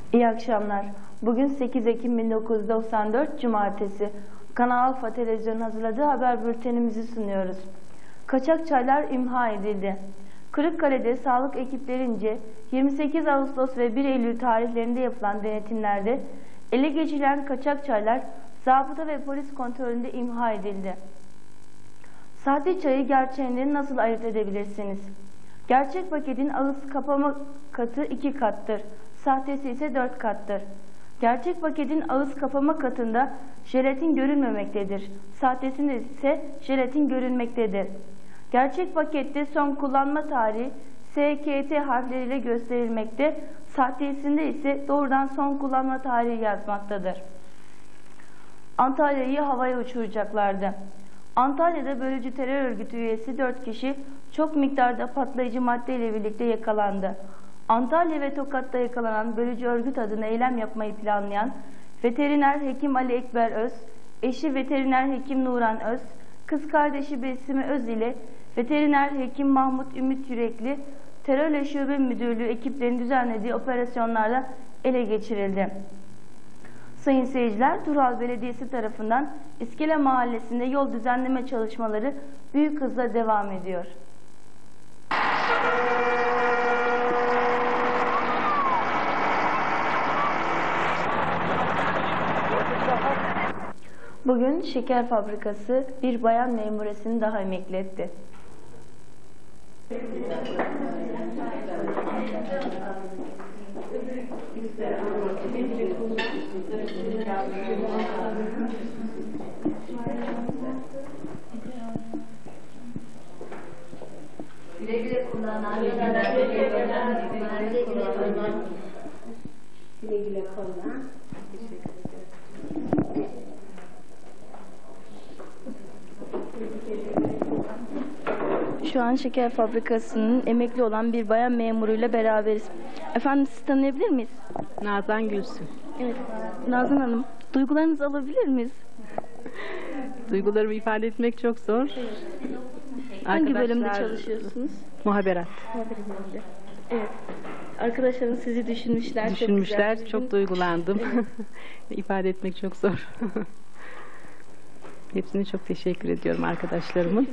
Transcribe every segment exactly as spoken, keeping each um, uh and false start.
İyi akşamlar. Bugün sekiz Ekim bin dokuz yüz doksan dört Cumartesi. Kanal Alfa Televizyon hazırladığı haber bültenimizi sunuyoruz. Kaçak çaylar imha edildi. Kırıkkale'de sağlık ekiplerince yirmi sekiz Ağustos ve bir Eylül tarihlerinde yapılan denetimlerde ele geçirilen kaçak çaylar zabıta ve polis kontrolünde imha edildi. Sahte çayı gerçeğinden nasıl ayırt edebilirsiniz? Gerçek paketin ağız kapama katı iki kattır. Sahtesi ise dört kattır. Gerçek paketin ağız kapama katında jelatin görünmemektedir. Sahtesinde ise jelatin görünmektedir. Gerçek pakette son kullanma tarihi S K T harfleriyle gösterilmekte, sahtesinde ise doğrudan son kullanma tarihi yazmaktadır. Antalya'yı havaya uçuracaklardı. Antalya'da bölücü terör örgütü üyesi dört kişi çok miktarda patlayıcı madde ile birlikte yakalandı. Antalya ve Tokat'ta yakalanan bölücü örgüt adına eylem yapmayı planlayan veteriner hekim Ali Ekber Öz, eşi veteriner hekim Nuran Öz, kız kardeşi Besime Öz ile veteriner hekim Mahmut Ümit Yürekli, terörle şube müdürlüğü ekiplerinin düzenlediği operasyonlarla ele geçirildi. Sayın seyirciler, Turhal Belediyesi tarafından İskele Mahallesi'nde yol düzenleme çalışmaları büyük hızla devam ediyor. Bugün şeker fabrikası bir bayan memuresini daha emekli etti. Güle güle kullanan, güle güle kullan. Güle güle kullan. Şu an şeker fabrikasının emekli olan bir bayan memuruyla beraberiz. Efendim, sizi tanıyabilir miyiz? Nazan Gülsün. Evet. Nazan Hanım, duygularınızı alabilir miyiz? Duygularımı ifade etmek çok zor. Hangi bölümde çalışıyorsunuz? Muhaberat. Evet. Arkadaşlarınız sizi düşünmüşler. Düşünmüşler, çok, çok duygulandım. Evet. İfade etmek çok zor. Hepsine çok teşekkür ediyorum arkadaşlarımın.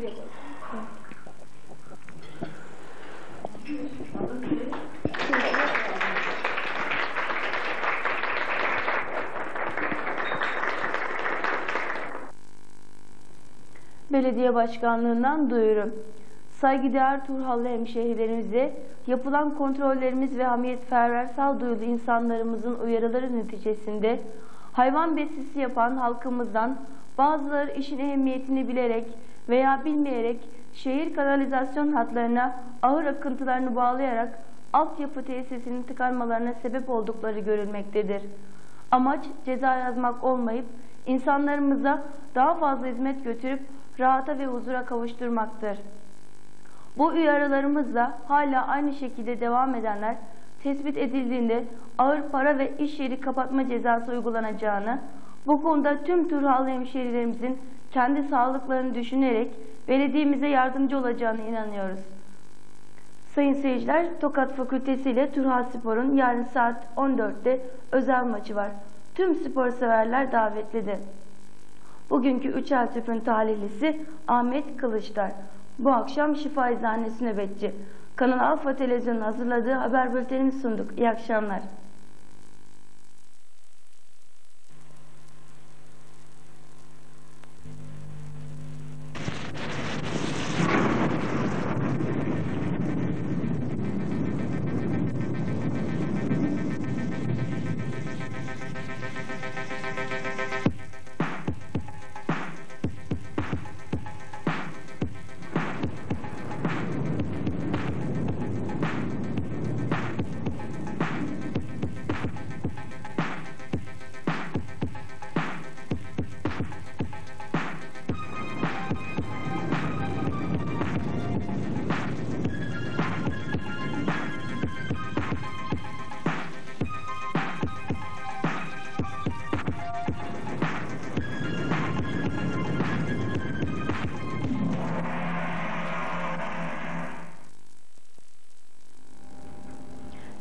Belediye Başkanlığından duyuru. Saygıdeğer Turhallı hemşehrilerimize yapılan kontrollerimiz ve hamiyetperver sağduyulu insanlarımızın uyarıları neticesinde hayvan besisi yapan halkımızdan bazıları işin ehemmiyetini bilerek veya bilmeyerek şehir kanalizasyon hatlarına ahır akıntılarını bağlayarak altyapı tesisinin tıkanmalarına sebep oldukları görülmektedir. Amaç ceza yazmak olmayıp insanlarımıza daha fazla hizmet götürüp rahata ve huzura kavuşturmaktır. Bu uyarılarımızla hala aynı şekilde devam edenler tespit edildiğinde ağır para ve iş yeri kapatma cezası uygulanacağını, bu konuda tüm Turhallı hemşehrilerimizin kendi sağlıklarını düşünerek belediyemize yardımcı olacağını inanıyoruz. Sayın seyirciler, Tokat Fakültesi ile Turhal Spor'un yarın saat on dörtte özel maçı var. Tüm spor severler davetlidir. Bugünkü üçer tüpün talihlisi Ahmet Kılıçlar. Bu akşam Şifa Eczanesi nöbetçi. Kanal Alfa Televizyon'un hazırladığı haber bültenini sunduk. İyi akşamlar.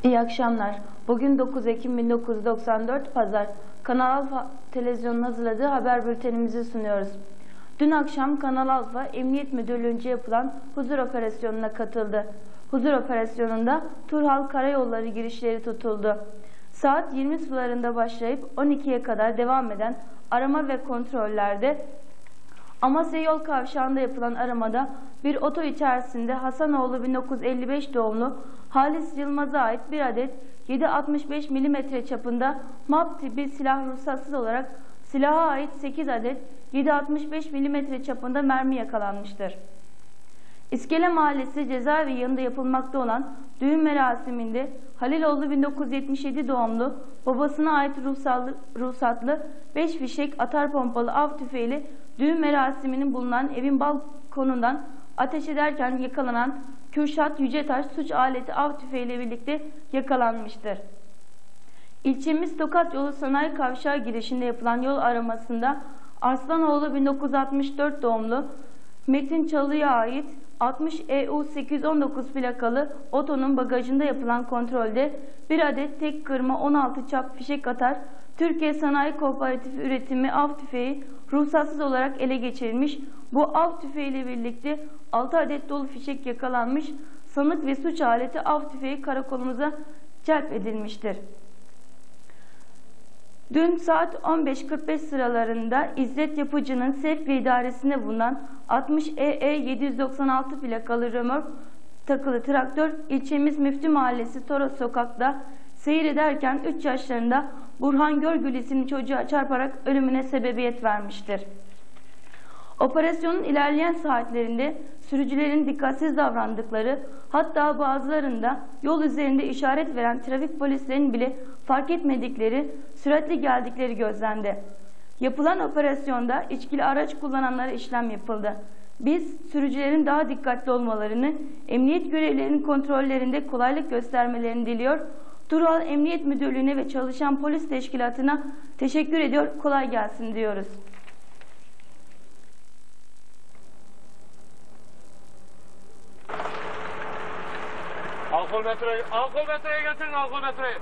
İyi akşamlar. Bugün dokuz Ekim bin dokuz yüz doksan dört Pazar. Kanal Alfa Televizyonu'nun hazırladığı haber bültenimizi sunuyoruz. Dün akşam Kanal Alfa Emniyet Müdürlüğü'nce yapılan huzur operasyonuna katıldı. Huzur operasyonunda Turhal Karayolları girişleri tutuldu. Saat yirmi sularında başlayıp on ikiye kadar devam eden arama ve kontrollerde Amasya Yol Kavşağı'nda yapılan aramada bir oto içerisinde Hasanoğlu bin dokuz yüz elli beş doğumlu Halis Yılmaz'a ait bir adet yedi altmış beş milimetre çapında M A P tipi silah ruhsatsız olarak silaha ait sekiz adet yedi altmış beş milimetre çapında mermi yakalanmıştır. İskele Mahallesi cezaevi yanında yapılmakta olan düğün merasiminde Haliloğlu bin dokuz yüz yetmiş yedi doğumlu babasına ait ruhsatlı, ruhsatlı beş fişek atar pompalı av tüfeğiyle düğün merasiminin bulunan evin balkonundan ateş ederken yakalanan Kürşat Yücetaş suç aleti av tüfeğiyle birlikte yakalanmıştır. İlçemiz Tokat Yolu Sanayi Kavşağı girişinde yapılan yol aramasında Arslanoğlu bin dokuz yüz altmış dört doğumlu Metin Çalı'ya ait altmış E U sekiz yüz on dokuz plakalı otonun bagajında yapılan kontrolde bir adet tek kırma on altı çap fişek atar Türkiye Sanayi Kooperatifi üretimi av tüfeği ruhsatsız olarak ele geçirilmiş. Bu av tüfeğiyle birlikte altı adet dolu fişek yakalanmış. Sanık ve suç aleti av tüfeği karakolumuza celp edilmiştir. Dün saat on beş kırk beş sıralarında İzzet Yapıcı'nın sevk ve idaresinde bulunan altmış E E yedi yüz doksan altı plakalı römork takılı traktör ilçemiz Müftü Mahallesi Toros Sokak'ta seyir ederken üç yaşlarında Burhan Görgül isimli çocuğa çarparak ölümüne sebebiyet vermiştir. Operasyonun ilerleyen saatlerinde sürücülerin dikkatsiz davrandıkları, hatta bazılarında yol üzerinde işaret veren trafik polislerinin bile fark etmedikleri, süratli geldikleri gözlendi. Yapılan operasyonda içkili araç kullananlara işlem yapıldı. Biz sürücülerin daha dikkatli olmalarını, emniyet görevlilerinin kontrollerinde kolaylık göstermelerini diliyor. Turhal Emniyet Müdürlüğü'ne ve çalışan polis teşkilatına teşekkür ediyor, kolay gelsin diyoruz. Alkol metroyu, alkol metroya getirin, alkol metroyu.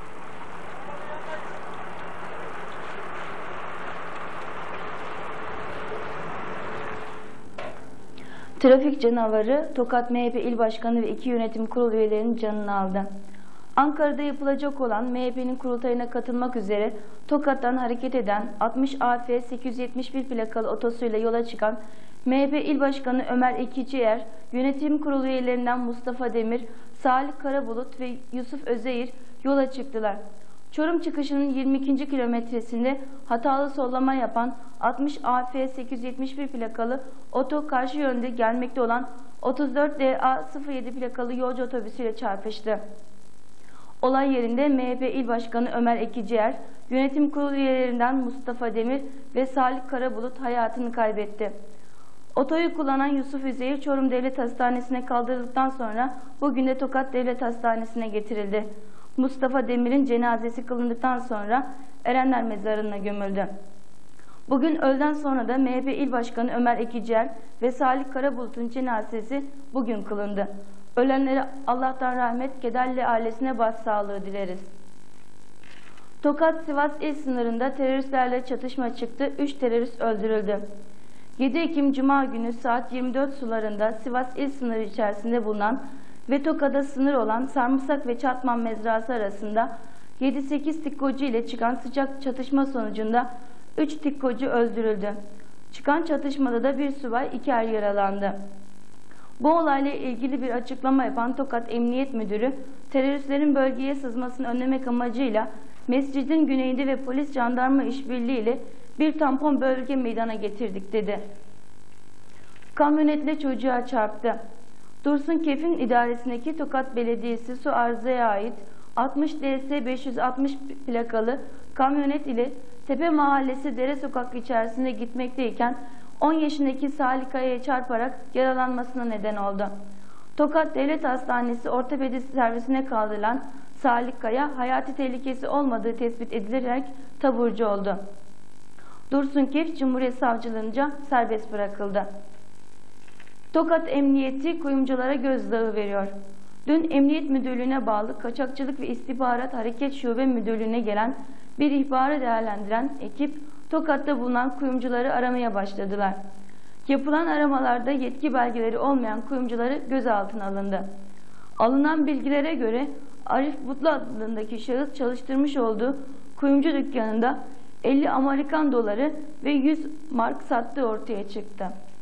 Trafik canavarı Tokat M H P İl Başkanı ve iki yönetim kurulu üyelerinin canını aldı. Ankara'da yapılacak olan M H P'nin kurultayına katılmak üzere Tokat'tan hareket eden altmış A F sekiz yüz yetmiş bir plakalı otosuyla yola çıkan M H P İl Başkanı Ömer Ekicier, yönetim kurulu üyelerinden Mustafa Demir, Salih Karabulut ve Yusuf Özeyir yola çıktılar. Çorum çıkışının yirmi ikinci kilometresinde hatalı sollama yapan altmış A F sekiz yüz yetmiş bir plakalı oto karşı yönde gelmekte olan otuz dört D A sıfır yedi plakalı yolcu otobüsüyle çarpıştı. Olay yerinde M H P İl Başkanı Ömer Ekicier, yönetim kurulu üyelerinden Mustafa Demir ve Salih Karabulut hayatını kaybetti. Otoyu kullanan Yusuf Üzeyir Çorum Devlet Hastanesi'ne kaldırıldıktan sonra bugün de Tokat Devlet Hastanesi'ne getirildi. Mustafa Demir'in cenazesi kılındıktan sonra Erenler Mezarı'na gömüldü. Bugün öğleden sonra da M H P İl Başkanı Ömer Ekicier ve Salih Karabulut'un cenazesi bugün kılındı. Ölenlere Allah'tan rahmet, kederli ailesine başsağlığı dileriz. Tokat-Sivas il sınırında teröristlerle çatışma çıktı, üç terörist öldürüldü. yedi Ekim Cuma günü saat yirmi dört sularında Sivas il sınırı içerisinde bulunan ve Tokat'a sınır olan Sarımsak ve Çatman mezrası arasında yedi sekiz tikkocu ile çıkan sıcak çatışma sonucunda üç tikkocu öldürüldü. Çıkan çatışmada da bir subay, iki er yaralandı. Bu olayla ilgili bir açıklama yapan Tokat Emniyet Müdürü, teröristlerin bölgeye sızmasını önlemek amacıyla mescidin güneyinde ve polis jandarma işbirliğiyle bir tampon bölge meydana getirdik dedi. Kamyonetle çocuğa çarptı. Dursun Kef'in idaresindeki Tokat Belediyesi su arızaya ait altmış D S beş yüz altmış plakalı kamyonet ile Tepe Mahallesi Dere Sokak içerisinde gitmekteyken on yaşındaki Salih Kaya'ya çarparak yaralanmasına neden oldu. Tokat Devlet Hastanesi ortopedi servisine kaldırılan Salih Kaya hayati tehlikesi olmadığı tespit edilerek taburcu oldu. Dursun Kef Cumhuriyet Savcılığınca serbest bırakıldı. Tokat Emniyeti kuyumculara gözdağı veriyor. Dün Emniyet Müdürlüğü'ne bağlı Kaçakçılık ve İstihbarat Hareket Şube Müdürlüğü'ne gelen bir ihbarı değerlendiren ekip Tokat'ta bulunan kuyumcuları aramaya başladılar. Yapılan aramalarda yetki belgeleri olmayan kuyumcuları gözaltına alındı. Alınan bilgilere göre Arif Butlu adındaki şahıs çalıştırmış olduğu kuyumcu dükkanında elli Amerikan doları ve yüz mark sattığı ortaya çıktı.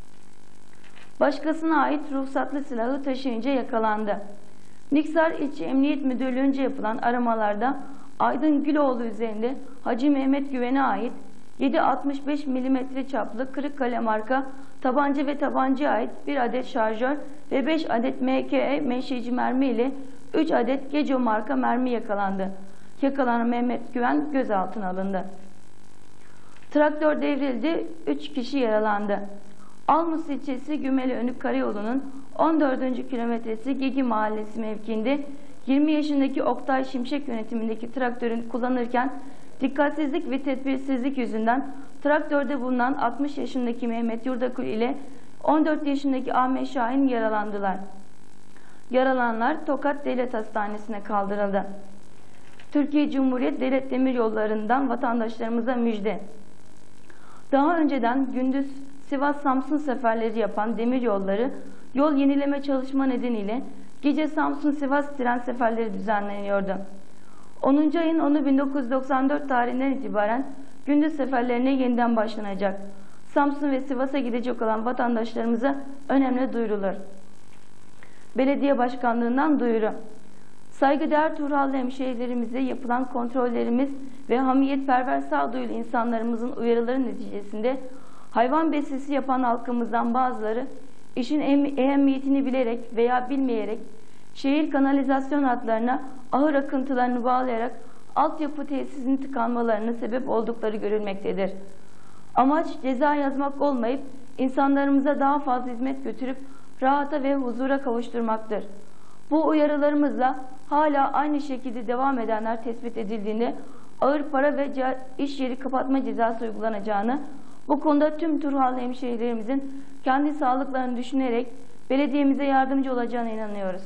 Başkasına ait ruhsatlı silahı taşıyınca yakalandı. Niksar İlçe Emniyet Müdürlüğü'nce yapılan aramalarda Aydın Güloğlu üzerinde Hacı Mehmet Güven'e ait yedi altmış beş milimetre çaplı Kırıkkale marka tabanca ve tabancaya ait bir adet şarjör ve beş adet M K E menşeci mermi ile üç adet Geco marka mermi yakalandı. Yakalanan Mehmet Güven gözaltına alındı. Traktör devrildi, üç kişi yaralandı. Almus ilçesi Gümeliönük Karayolu'nun on dördüncü kilometresi Gegi Mahallesi mevkiinde yirmi yaşındaki Oktay Şimşek yönetimindeki traktörün kullanırken dikkatsizlik ve tedbirsizlik yüzünden traktörde bulunan altmış yaşındaki Mehmet Yurdakul ile on dört yaşındaki Ahmet Şahin yaralandılar. Yaralananlar Tokat Devlet Hastanesi'ne kaldırıldı. Türkiye Cumhuriyet Devlet Demiryolları'ndan vatandaşlarımıza müjde. Daha önceden gündüz Sivas-Samsun seferleri yapan demiryolları yol yenileme çalışma nedeniyle gece Samsun-Sivas tren seferleri düzenleniyordu. onuncu ayın onu bin dokuz yüz doksan dört tarihinden itibaren gündüz seferlerine yeniden başlanacak. Samsun ve Sivas'a gidecek olan vatandaşlarımıza önemli duyurulur. Belediye Başkanlığı'ndan duyuru. Saygıdeğer Turhallı hemşehrilerimize yapılan kontrollerimiz ve hamiyetperver sağduyulu insanlarımızın uyarıları neticesinde hayvan besisi yapan halkımızdan bazıları işin ehemmiyetini bilerek veya bilmeyerek şehir kanalizasyon hatlarına ahır akıntılarını bağlayarak altyapı tesisinin tıkanmalarına sebep oldukları görülmektedir. Amaç ceza yazmak olmayıp insanlarımıza daha fazla hizmet götürüp rahata ve huzura kavuşturmaktır. Bu uyarılarımızla hala aynı şekilde devam edenler tespit edildiğinde ağır para ve iş yeri kapatma cezası uygulanacağını, bu konuda tüm Turhallı hemşehrilerimizin kendi sağlıklarını düşünerek belediyemize yardımcı olacağına inanıyoruz.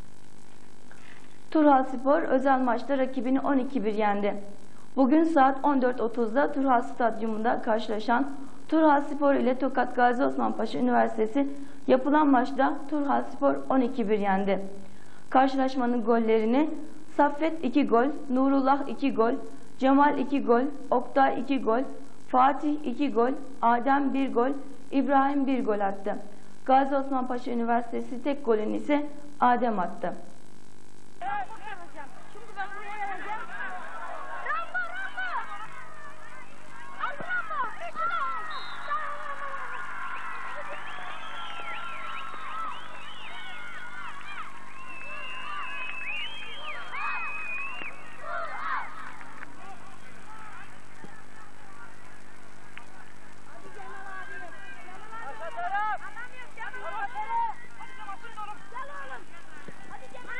Turhal Spor özel maçta rakibini on iki bir yendi. Bugün saat on dört otuzda Turhal Stadyumunda karşılaşan Turhal Spor ile Tokat Gazi Osman Paşa Üniversitesi yapılan maçta Turhal Spor on iki bir yendi. Karşılaşmanın gollerini Saffet iki gol, Nurullah iki gol, Cemal iki gol, Oktay iki gol, Fatih iki gol, Adem bir gol, İbrahim bir gol attı. Gazi Osman Paşa Üniversitesi tek golünü ise Adem attı. Hadi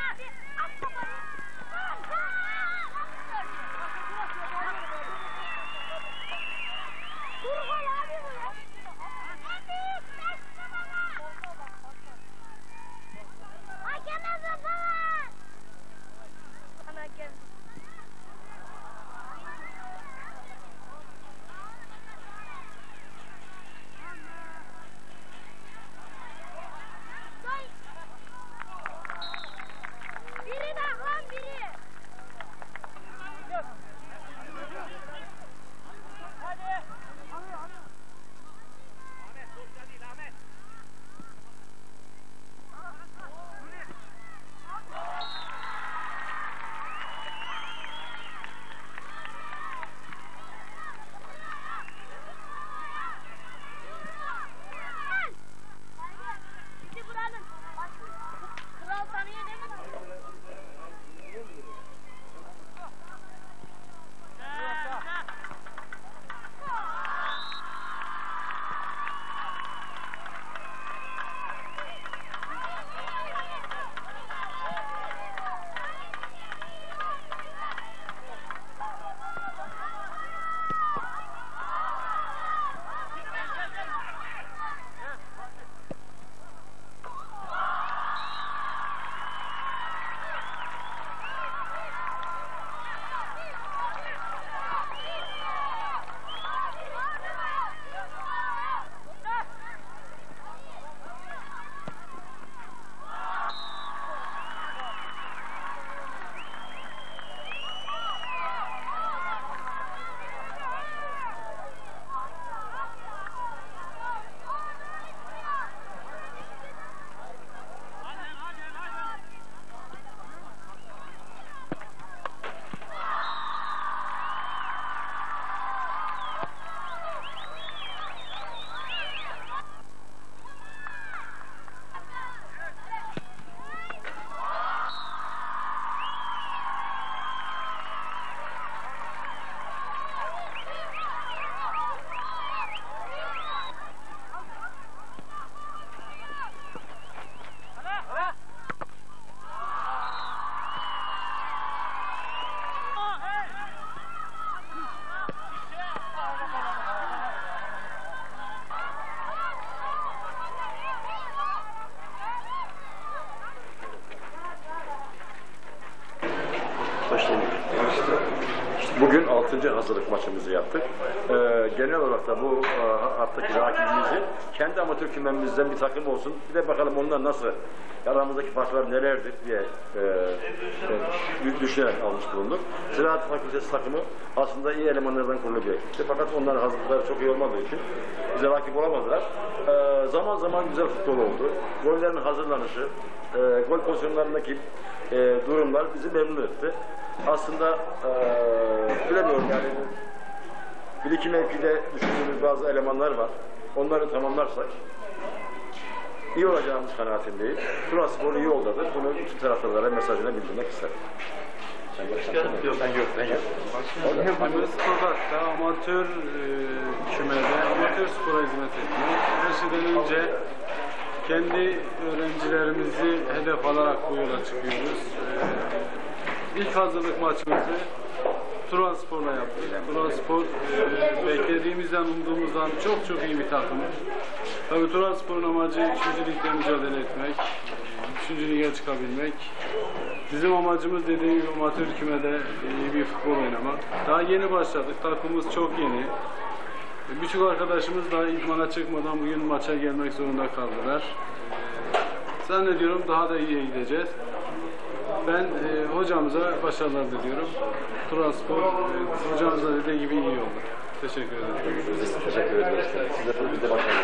Başlayalım. Bugün altıncı hazırlık maçımızı yaptık. Ee, genel olarak da bu e, hattaki rakibimizi kendi amatör kümemizden bir takım olsun. Bir de bakalım onlar nasıl, aramızdaki farklar nelerdir diye e, e, düşünerek almış bulunduk. Ziraat Fakültesi takımı aslında iyi elemanlardan kurulu bir ekipti. Fakat onların hazırlıkları çok iyi olmadığı için bize rakip olamadılar. Ee, zaman zaman güzel futbol oldu. Gollerin hazırlanışı, e, gol pozisyonlarındaki e, durumlar bizi memnun etti. Aslında e, bilemiyorum yani bir iki mevkide düşündüğümüz bazı elemanlar var. Onları tamamlarsak iyi olacağımız kanaatindeyim. Trabzonspor iyi yoldadır. Bunu bütün taraftarlara mesajına bildirmek isterim. Ben yok, ben yok. Hepimiz sokakta, amatör e, kümede, amatör spora hizmet etmek. Her şeyden önce kendi öğrencilerimizi hedef alarak bu yola çıkıyoruz. E, ilk hazırlık maçımızı Trabzonspor'la yaptık. Trabzonspor e, beklediğimizden, umduğumuzdan çok çok iyi bir takım. Tabii Trabzonspor'un amacı üçüncü ligde mücadele etmek, üçüncü lige çıkabilmek. Bizim amacımız dediğim gibi amatör kümede iyi bir futbol oynamak. Daha yeni başladık, takımımız çok yeni. Birçok arkadaşımız daha idmana çıkmadan bugün maça gelmek zorunda kaldılar. Zannediyorum daha da iyiye gideceğiz. Ben e, hocamıza başarılar diliyorum. Trabzonspor e, hocamıza dediği gibi iyi oldu. Teşekkür ederim. Teşekkür ederiz. Size de başarılar.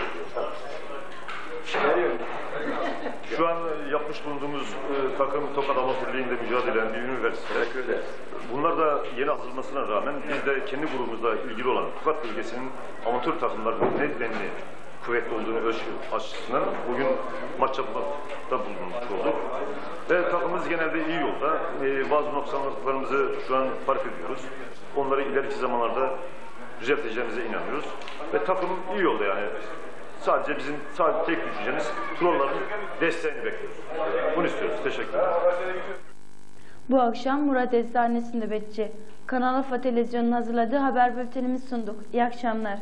Şu an yapmış bulunduğumuz e, takım Tokat Amatör Ligi'nde mücadele eden bir üniversite. Teşekkür ederiz. Bunlar da yeni hazırlanmasına rağmen biz de kendi grubumuzla ilgili olan Tokat bölgesinin amatör takımlarının ne denli kuvvetli olduğunu ölçü açısından bugün maç yapmakta bulunmuş olduk. Ve takımımız genelde iyi yolda. Ee, bazı noksanlıklarımızı şu an fark ediyoruz. Onları ileriki zamanlarda düzelteceğimize inanıyoruz. Ve takım iyi yolda yani. Sadece bizim sadece tek düşüncemiz trolların desteğini bekliyoruz. Bunu istiyoruz. Teşekkür ederim. Bu akşam Murat Eczanesi nöbetçi. Kanal Alfa Televizyonu'nun hazırladığı haber bültenimizi sunduk. İyi akşamlar.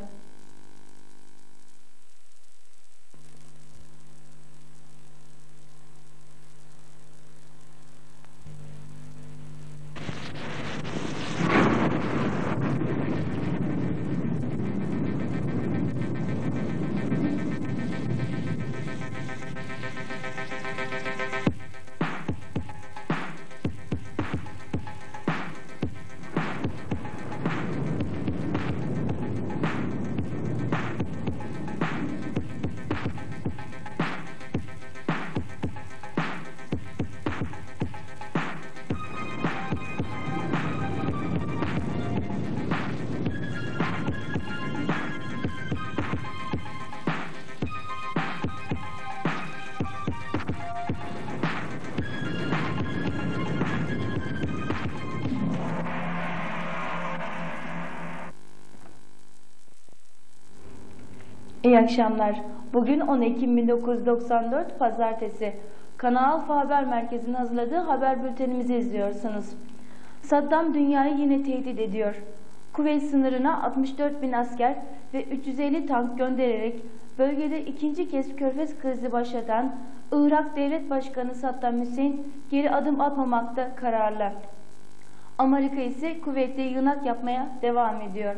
İyi akşamlar. Bugün on Ekim bin dokuz yüz doksan dört Pazartesi. Kanal Alfa Haber Merkezi'nin hazırladığı haber bültenimizi izliyorsunuz. Saddam dünyayı yine tehdit ediyor. Kuveyt sınırına altmış dört bin asker ve üç yüz elli tank göndererek bölgede ikinci kez Körfez krizi başlatan Irak Devlet Başkanı Saddam Hüseyin geri adım atmamakta kararlı. Amerika ise Kuveyt'te yığınak yapmaya devam ediyor.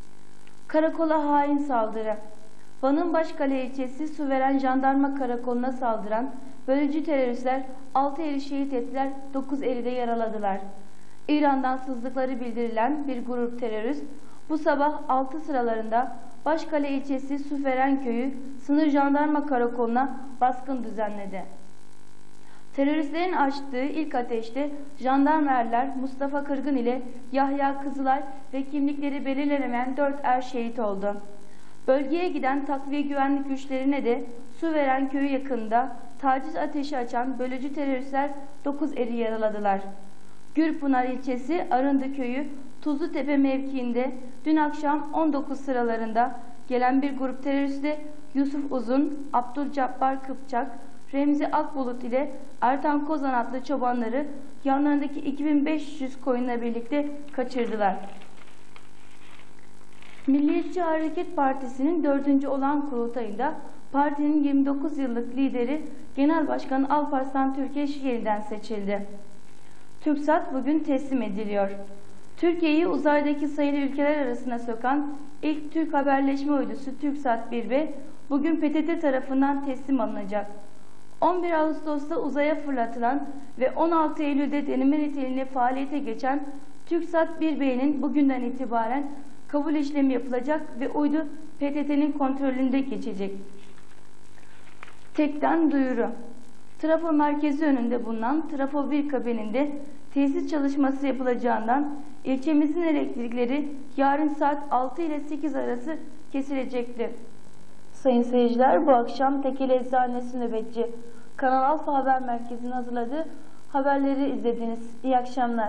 Karakola hain saldırı. Van'ın Başkale ilçesi Suveren Jandarma Karakolu'na saldıran bölücü teröristler altı eri şehit ettiler, dokuz eri de yaraladılar. İran'dan sızdıkları bildirilen bir grup terörist bu sabah altı sıralarında Başkale ilçesi Suveren köyü sınır jandarma karakoluna baskın düzenledi. Teröristlerin açtığı ilk ateşte jandarmerler Mustafa Kırgın ile Yahya Kızılay ve kimlikleri belirlenemeyen dört er şehit oldu. Bölgeye giden takviye güvenlik güçlerine de Suveren köyü yakında taciz ateşi açan bölücü teröristler dokuz eri yaraladılar. Gürpınar ilçesi Arındı köyü Tuzlutepe mevkiinde dün akşam on dokuz sıralarında gelen bir grup teröristi Yusuf Uzun, Abdülcabbar Kıpçak, Remzi Akbulut ile Ertan Kozan adlı çobanları yanlarındaki iki bin beş yüz koyunla birlikte kaçırdılar. Milliyetçi Hareket Partisi'nin dördüncü olan kurultayında partinin yirmi dokuz yıllık lideri Genel Başkan Alparslan Türkeş yeniden seçildi. TürkSat bugün teslim ediliyor. Türkiye'yi uzaydaki sayılı ülkeler arasına sokan ilk Türk haberleşme uydusu TürkSat bir B bugün P T T tarafından teslim alınacak. on bir Ağustos'ta uzaya fırlatılan ve on altı Eylül'de deneme niteliğinde faaliyete geçen TürkSat bir B'nin bugünden itibaren kabul işlemi yapılacak ve uydu P T T'nin kontrolünde geçecek. Tek'ten duyuru. Trafo merkezi önünde bulunan Trafo bir kabininde tesis çalışması yapılacağından ilçemizin elektrikleri yarın saat altı ile sekiz arası kesilecektir. Sayın seyirciler, bu akşam Tekel Eczanesi nöbetçi Kanal Alfa Haber Merkezi'nin hazırladığı haberleri izlediniz. İyi akşamlar.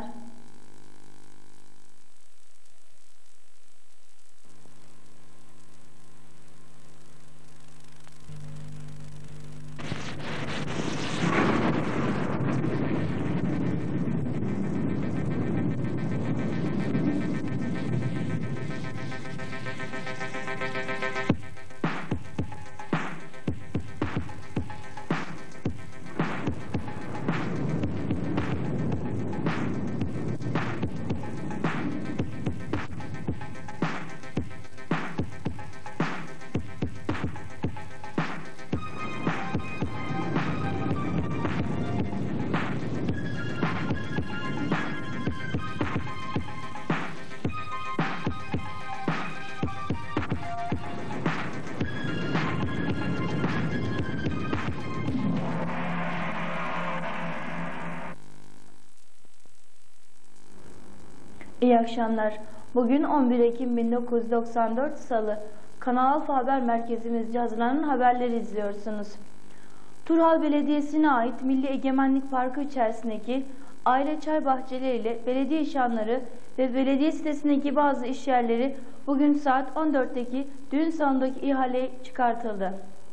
İyi akşamlar. Bugün on bir Ekim bin dokuz yüz doksan dört Salı. Kanal Alfa Haber Merkezimizce hazırlanan haberleri izliyorsunuz. Turhal Belediyesi'ne ait Milli Egemenlik Parkı içerisindeki aile çay bahçeleriyle belediye işhanları ve belediye sitesindeki bazı işyerleri bugün saat on dörtteki düğün salonundaki ihaleye çıkartıldı.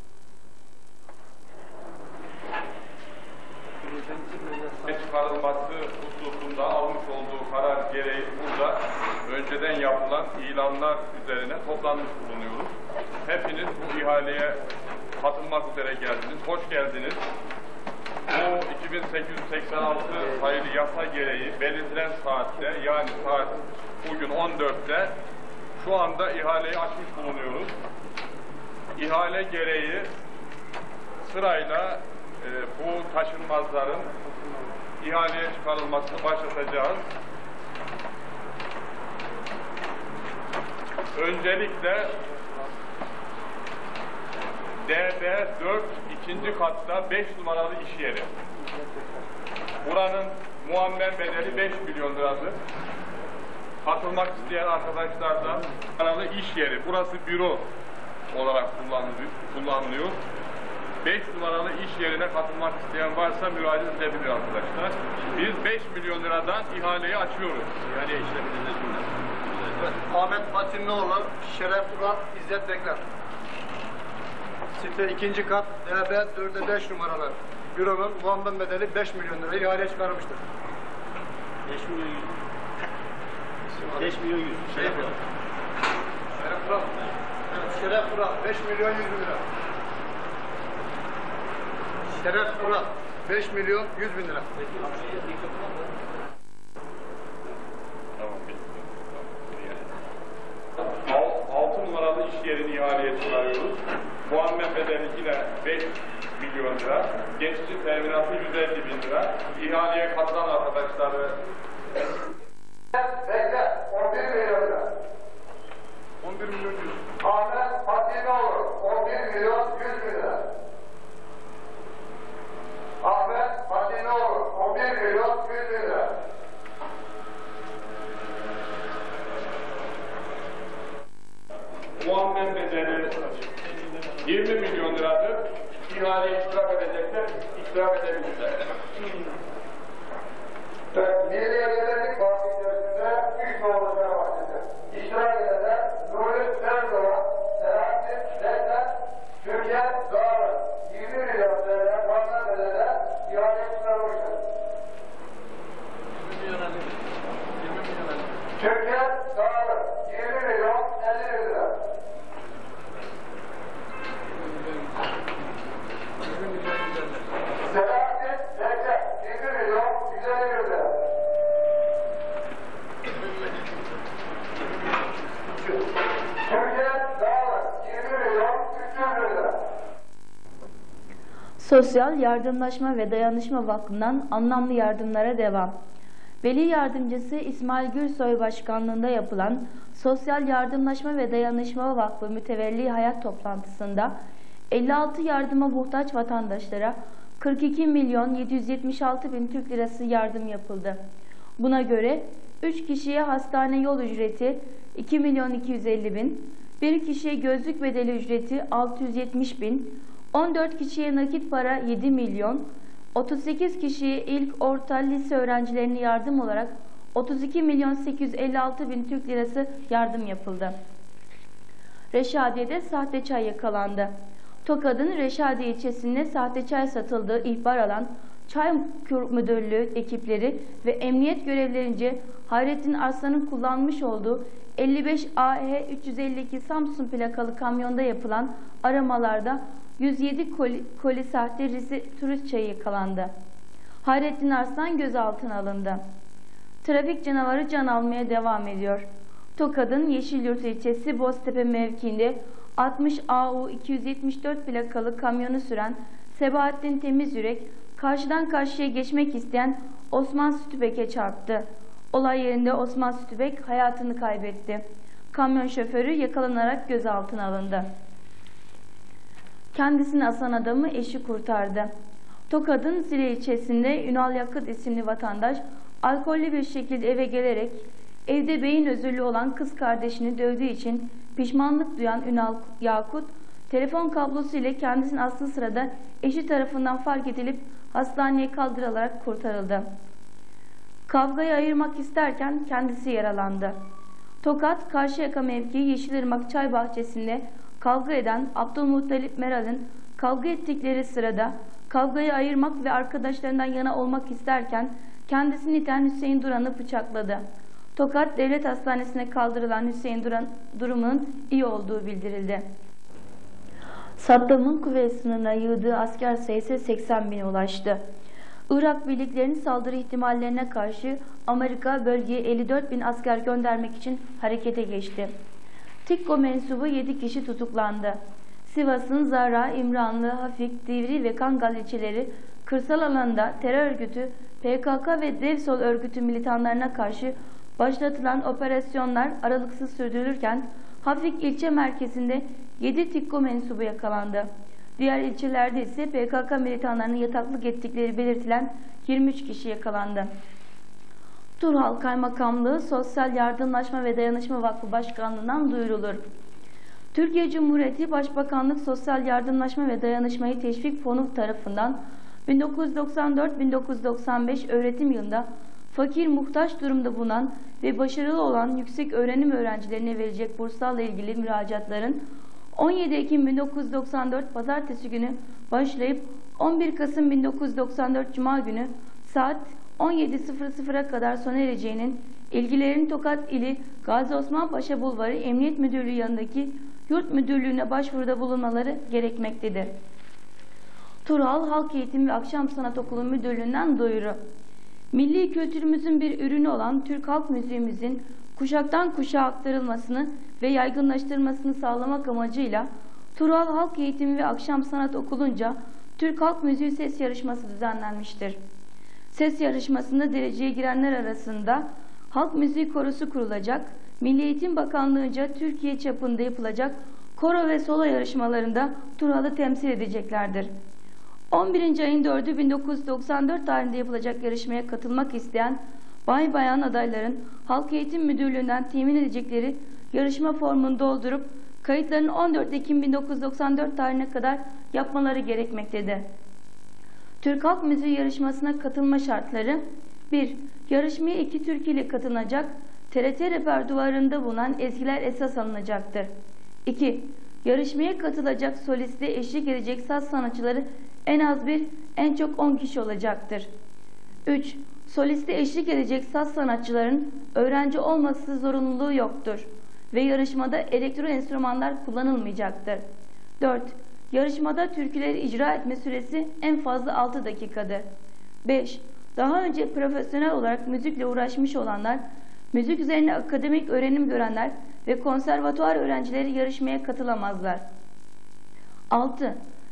Çıkarılması hususunda almış olduğu karar gereği burada önceden yapılan ilanlar üzerine toplanmış bulunuyoruz. Hepiniz bu ihaleye katılmak üzere geldiniz. Hoş geldiniz. Bu iki bin sekiz yüz seksen altı sayılı yasa gereği belirtilen saatte, yani saat bugün on dörtte şu anda ihaleyi açmış bulunuyoruz. İhale gereği sırayla e, bu taşınmazların ihaleye çıkarılmasını başlatacağız. Öncelikle D B dört ikinci katta beş numaralı iş yeri. Buranın muammer bedeli beş milyon liradır. Katılmak isteyen arkadaşlardan numaralı iş yeri. Burası büro olarak kullanılıyor. beş numaralı iş yerine katılmak isteyen varsa müracaat edebilir arkadaşlar. Biz beş milyon liradan ihaleyi açıyoruz. İhaleye işleminiz nedir? Ahmet Fatinoğlu, Şeref Ural, İzzet Bekler. Site ikinci kat D B dörtte beş numaralı büronun muammer bedeli beş milyon lirayı ihaleye çıkarmıştır. beş milyon yüz. beş milyon yüz. Şeref Ural. Şeref Ural. Şeref Ural, beş milyon yüz bin lira. Şeref Ural, beş milyon yüz bin lira. altı numaralı iş yerini ihaleye çıkarıyoruz. Muammer bedeli yine beş milyon lira. Geçici teminatı yüz elli bin lira. İhaleye katılan arkadaşları Bekle, on bir milyon lira. on bir milyon yüz. Ahmet Fatinoğlu, on bir milyon yüz bin lira. Ahmet Fatinoğlu, on bir milyon yüz bin lira. muammer bedeli yirmi milyon liradır. İhaleye iştirak edecekler, iştirak edebilirler. Evet, Milli Egemenlik Parkı içerisinde üç doğrultusuna başlayacak. İştirak edenler Nuri Erdoğan, Selahattin Bekler, Türkiye Dağlı, yirmi milyon T L muammer bedeli ihaleye çıkarılmıştır. Türkiye Dağlı, yirmi milyon elli bin lira. Selahattin Bekler, yirmi milyon yüz elli bin lira. Sosyal Yardımlaşma ve Dayanışma Vakfı'ndan anlamlı yardımlara devam. Veli Yardımcısı İsmail Gürsoy Başkanlığında yapılan Sosyal Yardımlaşma ve Dayanışma Vakfı Mütevelli Hayat toplantısında elli altı yardıma muhtaç vatandaşlara kırk iki milyon yedi yüz yetmiş altı bin Türk Lirası yardım yapıldı. Buna göre üç kişiye hastane yol ücreti iki milyon iki yüz elli bin, bir kişiye gözlük bedeli ücreti altı yüz yetmiş bin, on dört kişiye nakit para yedi milyon, otuz sekiz kişiye ilk, orta, lise öğrencilerine yardım olarak otuz iki milyon sekiz yüz elli altı bin Türk Lirası yardım yapıldı. Reşadiye'de sahte çay yakalandı. Tokat'ın Reşadiye ilçesinde sahte çay satıldığı ihbar alan Çay Müdürlüğü ekipleri ve emniyet görevlerince Hayrettin Arslan'ın kullanmış olduğu elli beş A H üç yüz elli iki Samsun plakalı kamyonda yapılan aramalarda yüz yedi koli, koli sahte Rize turist çayı yakalandı. Hayrettin Arslan gözaltına alındı. Trafik canavarı can almaya devam ediyor. Tokat'ın Yeşilyurt ilçesi Boztepe mevkiinde altmış A U iki yüz yetmiş dört plakalı kamyonu süren Sebahattin Temizyürek karşıdan karşıya geçmek isteyen Osman Sütübek'e çarptı. Olay yerinde Osman Sütübek hayatını kaybetti. Kamyon şoförü yakalanarak gözaltına alındı. Kendisini asan adamı eşi kurtardı. Tokat'ın Zile ilçesinde Ünal Yakıt isimli vatandaş alkollü bir şekilde eve gelerek evde beyin özürlü olan kız kardeşini dövdüğü için pişmanlık duyan Ünal Yakut, telefon kablosu ile kendisini astığı sırada eşi tarafından fark edilip hastaneye kaldırılarak kurtarıldı. Kavgayı ayırmak isterken kendisi yaralandı. Tokat, Karşıyaka mevkii Yeşilırmak Çay Bahçesi'nde kavga eden Abdülmuttalip Meral'ın kavga ettikleri sırada kavgayı ayırmak ve arkadaşlarından yana olmak isterken kendisini iten Hüseyin Duran'ı bıçakladı. Tokat Devlet Hastanesi'ne kaldırılan Hüseyin Duran durumunun iyi olduğu bildirildi. Saddam'ın kuvvet sınırına yığdığı asker sayısı seksen bine ulaştı. Irak birliklerinin saldırı ihtimallerine karşı Amerika bölgeye elli dört bin asker göndermek için harekete geçti. TİKKO mensubu yedi kişi tutuklandı. Sivas'ın Zarra, İmranlı, Hafik, Divri ve Kangal ilçeleri kırsal alanda terör örgütü P K K ve Devsol örgütü militanlarına karşı başlatılan operasyonlar aralıksız sürdürülürken Hafik ilçe merkezinde yedi TİKKO mensubu yakalandı. Diğer ilçelerde ise P K K militanlarının yataklık ettikleri belirtilen yirmi üç kişi yakalandı. Turhal Kaymakamlığı Sosyal Yardımlaşma ve Dayanışma Vakfı Başkanlığı'ndan duyurulur. Türkiye Cumhuriyeti Başbakanlık Sosyal Yardımlaşma ve Dayanışmayı Teşvik Fonu tarafından bin dokuz yüz doksan dört bin dokuz yüz doksan beş öğretim yılında fakir muhtaç durumda bulunan ve başarılı olan yüksek öğrenim öğrencilerine verecek burslarla ilgili müracaatların on yedi Ekim bin dokuz yüz doksan dört Pazartesi günü başlayıp on bir Kasım bin dokuz yüz doksan dört Cuma günü saat on yedi sıfır sıfıra kadar sona ereceğinin ilgilerin Tokat ili Gazi Osman Paşa Bulvarı Emniyet Müdürlüğü yanındaki Yurt Müdürlüğü'ne başvuruda bulunmaları gerekmektedir. Turhal Halk Eğitim ve Akşam Sanat Okulu Müdürlüğü'nden duyuru. Milli kültürümüzün bir ürünü olan Türk halk müziğimizin kuşaktan kuşağa aktarılmasını ve yaygınlaştırılmasını sağlamak amacıyla Turhal Halk Eğitimi ve Akşam Sanat Okulu'nca Türk Halk Müziği Ses Yarışması düzenlenmiştir. Ses yarışmasında dereceye girenler arasında Halk Müziği Korosu kurulacak, Milli Eğitim Bakanlığı'nca Türkiye çapında yapılacak koro ve solo yarışmalarında Turhal'ı temsil edeceklerdir. on birinci ayın dördü bin dokuz yüz doksan dört tarihinde yapılacak yarışmaya katılmak isteyen bay bayan adayların Halk Eğitim Müdürlüğü'nden temin edecekleri yarışma formunu doldurup kayıtlarını on dört Ekim bin dokuz yüz doksan dört tarihine kadar yapmaları gerekmektedir. Türk Halk Müziği yarışmasına katılma şartları: bir Yarışmaya iki türkü ile katılacak, T R T repertuarında bulunan ezgiler esas alınacaktır. iki Yarışmaya katılacak soliste eşlik edecek saz sanatçıları en az bir, en çok on kişi olacaktır. üç Soliste eşlik edecek saz sanatçıların öğrenci olması zorunluluğu yoktur ve yarışmada elektro enstrümanlar kullanılmayacaktır. dört Yarışmada türküleri icra etme süresi en fazla altı dakikadır. beş Daha önce profesyonel olarak müzikle uğraşmış olanlar, müzik üzerine akademik öğrenim görenler ve konservatuvar öğrencileri yarışmaya katılamazlar. altı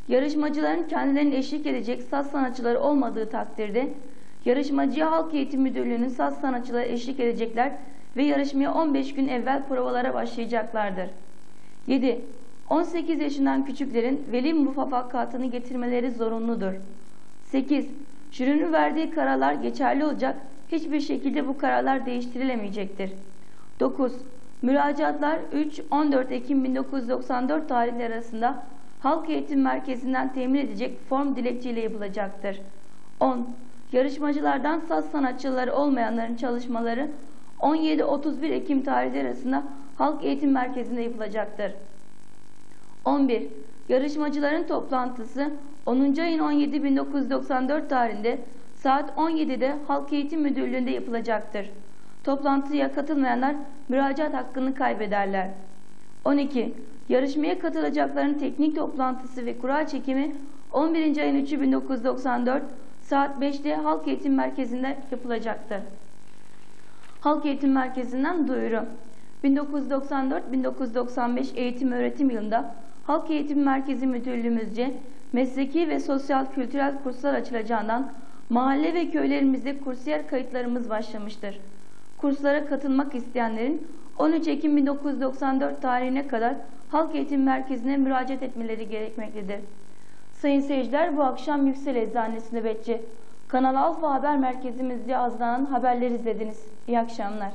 yarışmacıların kendilerine eşlik edecek saz sanatçıları olmadığı takdirde yarışmacıya Halk Eğitim Müdürlüğü'nün saz sanatçıları eşlik edecekler ve yarışmaya on beş gün evvel provalara başlayacaklardır. yedi. on sekiz yaşından küçüklerin veli muvaffakatını getirmeleri zorunludur. sekiz. Jürinin verdiği kararlar geçerli olacak, hiçbir şekilde bu kararlar değiştirilemeyecektir. dokuz. Müracaatlar üç on dört Ekim bin dokuz yüz doksan dört tarihleri arasında Halk Eğitim Merkezi'nden temin edecek form dilekçeyle yapılacaktır. on. Yarışmacılardan saz sanatçıları olmayanların çalışmaları on yedi otuz bir Ekim tarihleri arasında Halk Eğitim Merkezi'nde yapılacaktır. on bir. Yarışmacıların toplantısı onuncu ayın on yedi bin dokuz yüz doksan dört tarihinde saat on yedide Halk Eğitim Müdürlüğü'nde yapılacaktır. Toplantıya katılmayanlar müracaat hakkını kaybederler. on iki. Yarışmaya katılacakların teknik toplantısı ve kura çekimi on birinci ayın üçü bin dokuz yüz doksan dört saat beşte Halk Eğitim Merkezi'nde yapılacaktır. Halk Eğitim Merkezi'nden duyuru. bin dokuz yüz doksan dört bin dokuz yüz doksan beş eğitim öğretim yılında Halk Eğitim Merkezi Müdürlüğümüzce mesleki ve sosyal kültürel kurslar açılacağından mahalle ve köylerimizde kursiyer kayıtlarımız başlamıştır. Kurslara katılmak isteyenlerin on üç Ekim bin dokuz yüz doksan dört tarihine kadar Halk Eğitim Merkezi'ne müracaat etmeleri gerekmektedir. Sayın seyirciler, bu akşam Yüksel Eczanesi nöbetçi. Kanal Alfa Haber Merkezimizde hazırlanan haberleri izlediniz. İyi akşamlar.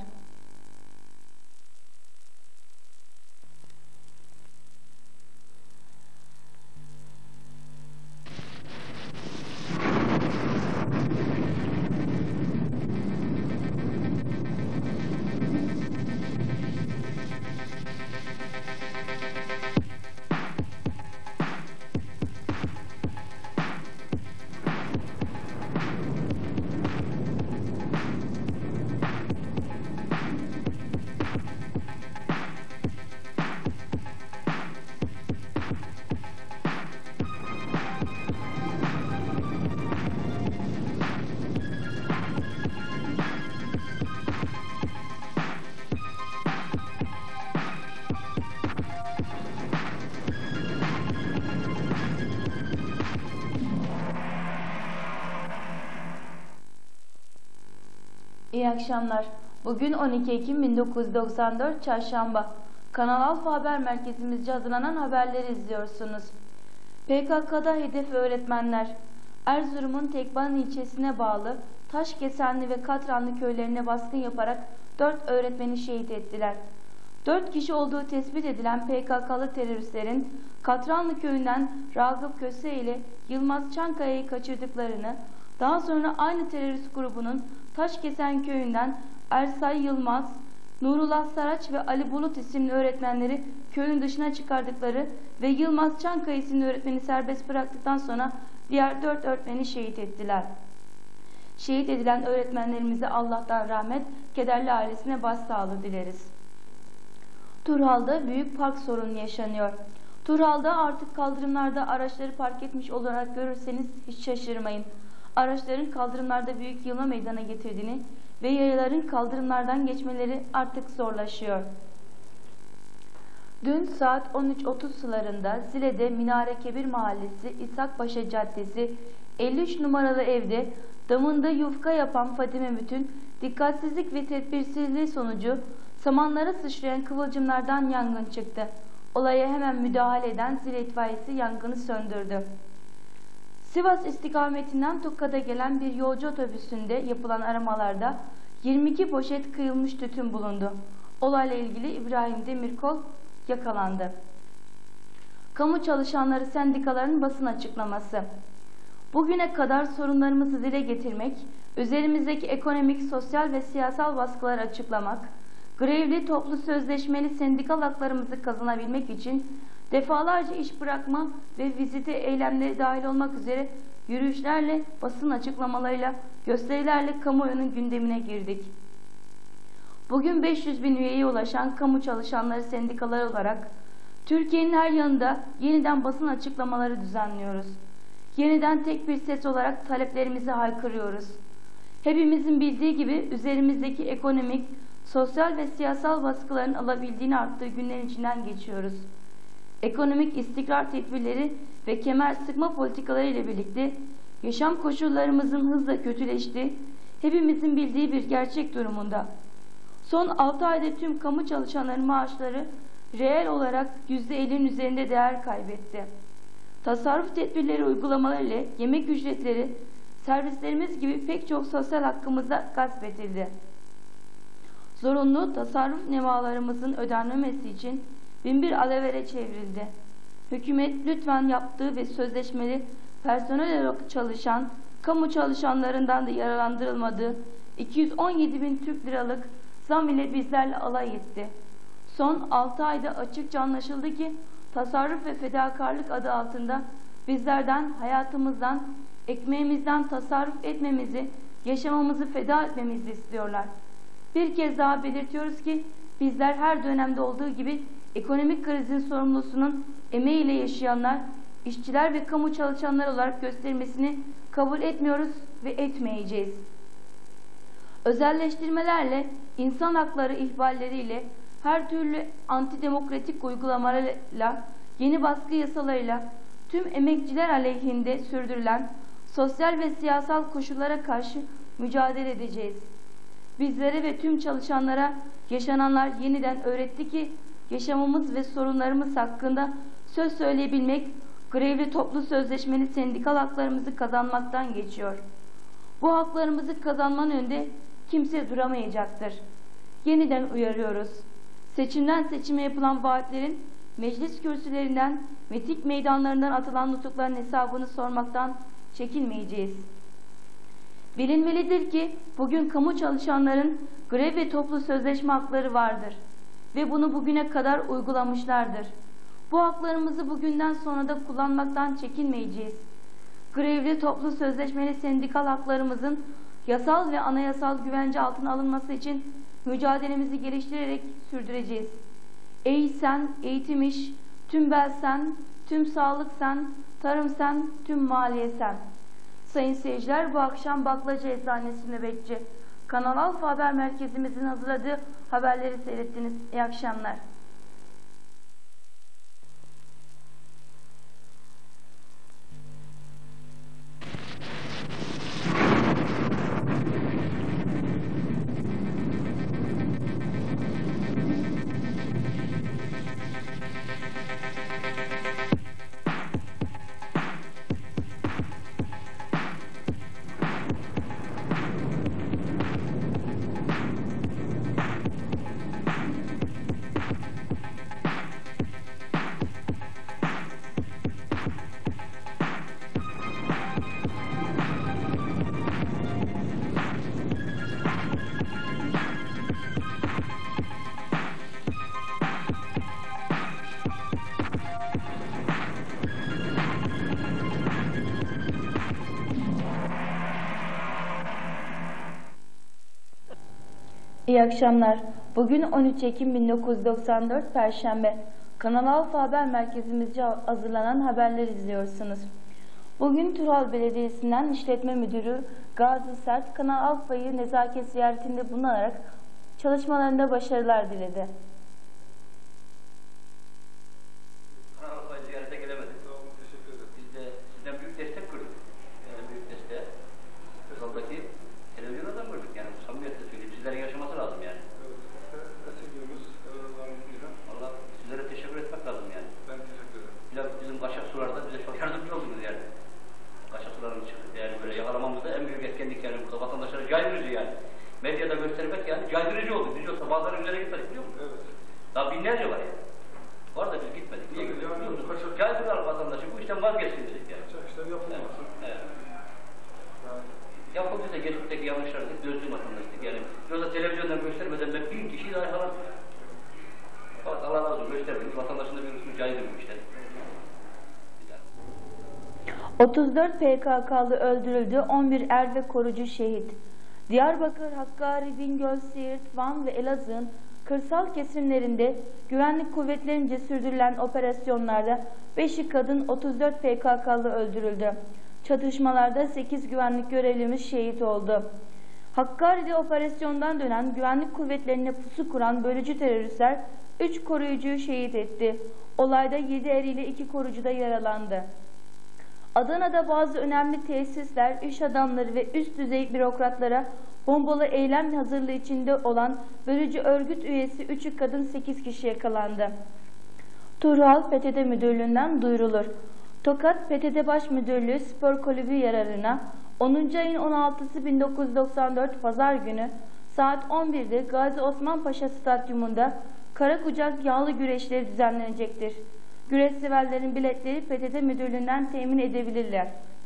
İyi akşamlar. Bugün on iki Ekim bin dokuz yüz doksan dört Çarşamba. Kanal Alfa Haber Merkezimizce hazırlanan haberleri izliyorsunuz. P K K'da hedef öğretmenler. Erzurum'un Tekban ilçesine bağlı Taşkesenli ve Katranlı köylerine baskın yaparak dört öğretmeni şehit ettiler. dört kişi olduğu tespit edilen P K K'lı teröristlerin Katranlı köyünden Ragıp Köse ile Yılmaz Çankaya'yı kaçırdıklarını, daha sonra aynı terörist grubunun Taşkesen köyünden Ersay Yılmaz, Nurullah Saraç ve Ali Bulut isimli öğretmenleri köyün dışına çıkardıkları ve Yılmaz Çankaya isimli öğretmeni serbest bıraktıktan sonra diğer dört öğretmeni şehit ettiler. Şehit edilen öğretmenlerimize Allah'tan rahmet, kederli ailesine başsağlığı dileriz. Turhal'da büyük park sorunu yaşanıyor. Turhal'da artık kaldırımlarda araçları park etmiş olarak görürseniz hiç şaşırmayın. Araçların kaldırımlarda büyük yığılma meydana getirdiğini ve yayaların kaldırımlardan geçmeleri artık zorlaşıyor. Dün saat on üç otuz sularında Zile'de Minare Kebir Mahallesi İshakpaşa Caddesi elli üç numaralı evde damında yufka yapan Fadime Mütün dikkatsizlik ve tedbirsizliği sonucu samanlara sıçrayan kıvılcımlardan yangın çıktı. Olaya hemen müdahale eden Zile itfaiyesi yangını söndürdü. Sivas istikametinden Tokka'da gelen bir yolcu otobüsünde yapılan aramalarda yirmi iki poşet kıyılmış tütün bulundu. Olayla ilgili İbrahim Demirkol yakalandı. Kamu Çalışanları Sendikalarının basın açıklaması. Bugüne kadar sorunlarımızı dile getirmek, üzerimizdeki ekonomik, sosyal ve siyasal baskıları açıklamak, grevli, toplu sözleşmeli sendikal haklarımızı kazanabilmek için defalarca iş bırakma ve vizite eylemleri dahil olmak üzere yürüyüşlerle, basın açıklamalarıyla, gösterilerle kamuoyunun gündemine girdik. Bugün beş yüz bin üyeye ulaşan Kamu Çalışanları Sendikaları olarak Türkiye'nin her yanında yeniden basın açıklamaları düzenliyoruz. Yeniden tek bir ses olarak taleplerimizi haykırıyoruz. Hepimizin bildiği gibi üzerimizdeki ekonomik, sosyal ve siyasal baskıların alabildiğini arttığı günlerin içinden geçiyoruz. Ekonomik istikrar tedbirleri ve kemer sıkma politikaları ile birlikte yaşam koşullarımızın hızla kötüleştiği hepimizin bildiği bir gerçek durumunda. Son altı ayda tüm kamu çalışanların maaşları reel olarak yüzde ellinin üzerinde değer kaybetti. Tasarruf tedbirleri uygulamaları ile yemek ücretleri, servislerimiz gibi pek çok sosyal hakkımıza gasp edildi. Zorunlu tasarruf nemalarımızın ödenmemesi için binbir alevere çevrildi. Hükümet lütfen yaptığı ve sözleşmeli personel olarak çalışan, kamu çalışanlarından da yararlandırılmadığı iki yüz on yedi bin Türk liralık zam ile bizlerle alay etti. Son altı ayda açıkça anlaşıldı ki tasarruf ve fedakarlık adı altında bizlerden, hayatımızdan, ekmeğimizden tasarruf etmemizi, yaşamamızı feda etmemizi istiyorlar. Bir kez daha belirtiyoruz ki bizler her dönemde olduğu gibi ekonomik krizin sorumlusunun emeğiyle yaşayanlar, işçiler ve kamu çalışanları olarak gösterilmesini kabul etmiyoruz ve etmeyeceğiz. Özelleştirmelerle, insan hakları ihballeriyle, her türlü antidemokratik uygulamalarla, yeni baskı yasalarıyla tüm emekçiler aleyhinde sürdürülen sosyal ve siyasal koşullara karşı mücadele edeceğiz. Bizlere ve tüm çalışanlara yaşananlar yeniden öğretti ki yaşamımız ve sorunlarımız hakkında söz söyleyebilmek, grevli toplu sözleşmeli sendikal haklarımızı kazanmaktan geçiyor. Bu haklarımızı kazanmanın önünde kimse duramayacaktır. Yeniden uyarıyoruz. Seçimden seçime yapılan vaatlerin, meclis kürsülerinden, miting meydanlarından atılan nutukların hesabını sormaktan çekinmeyeceğiz. Bilinmelidir ki bugün kamu çalışanların grev ve toplu sözleşme hakları vardır ve bunu bugüne kadar uygulamışlardır. Bu haklarımızı bugünden sonra da kullanmaktan çekinmeyeceğiz. Grevli toplu sözleşmeli sendikal haklarımızın yasal ve anayasal güvence altına alınması için mücadelemizi geliştirerek sürdüreceğiz. Ey sen, eğitim iş, tüm bel sen, tüm sağlık sen, tarım sen, tüm maliye sen. Sayın seyirciler, bu akşam Baklacı Eczanesi nöbetçi. Kanal Alfa Haber Merkezimizin hazırladığı haberleri seyrettiniz. İyi akşamlar. İyi akşamlar. Bugün on üç Ekim bin dokuz yüz doksan dört Perşembe. Kanal Alfa Haber Merkezimizce hazırlanan haberleri izliyorsunuz. Bugün Turhal Belediyesi'nden İşletme Müdürü Gazi Sert, Kanal Alfa'yı nezaket ziyaretinde bulunarak çalışmalarında başarılar diledi. Kanal Alfa'yı ziyarete gelemedik. Teşekkür ederim. Biz de sizden büyük destek gördük. Yani büyük destek. Özal'daki televizyonlardan gördük. Yani samimiyetle söyleyeyim. Sizlerin yaşaması lazım yani. Valla sizlere teşekkür etmek lazım yani. Ben teşekkür ederim. Biraz bizim kaşak sularda bize çok yardımcı oldunuz yani. Kaşak sularını çıkıp yani böyle yakalamamızda en büyük etkenlik yani burada vatandaşlara caydırıcı yani. Medyada göstermek yani caydırıcı oldu. Biz yoksa bazıları üzerine gitmedik biliyor musun? Evet. Daha binlerce var yani. Var da biz gitmedik. Niye gitmedik biliyor musun? Caydırılar vatandaşı bu işten vazgeçsin dedik yani. Kaçak işler yapılmasın. Evet. Yani. Yapıldıysa geçmişteki yanlışlar dedik, gözlüğüm vatandaştık yani. Yoksa televizyondan göstermeden ben bin kişiyi daha falan fakat Allah razı olsun göstermedik. Vatandaşın da bir üstünü caydırmıyor işte. otuz dört P K K'lı öldürüldü, on bir er ve korucu şehit. Diyarbakır, Hakkari, Bingöl, Siirt, Van ve Elazığ'ın kırsal kesimlerinde güvenlik kuvvetlerince sürdürülen operasyonlarda beşi kadın, otuz dört P K K'lı öldürüldü. Çatışmalarda sekiz güvenlik görevlimiz şehit oldu. Hakkari'de operasyondan dönen güvenlik kuvvetlerine pusu kuran bölücü teröristler üç koruyucuyu şehit etti. Olayda yedi er ile iki korucu da yaralandı. Adana'da bazı önemli tesisler, iş adamları ve üst düzey bürokratlara bombalı eylem hazırlığı içinde olan bölücü örgüt üyesi üçü kadın sekiz kişi yakalandı. Turhal P T T Müdürlüğü'nden duyurulur. Tokat P T T Baş Müdürlüğü Spor Kulübü yararına onuncu ayın on altısı bin dokuz yüz doksan dört Pazar günü saat on birde Gazi Osman Paşa Stadyumunda Karakucak yağlı güreşleri düzenlenecektir. Güreş severlerin biletleri P T T Müdürlüğü'nden temin edebilirler.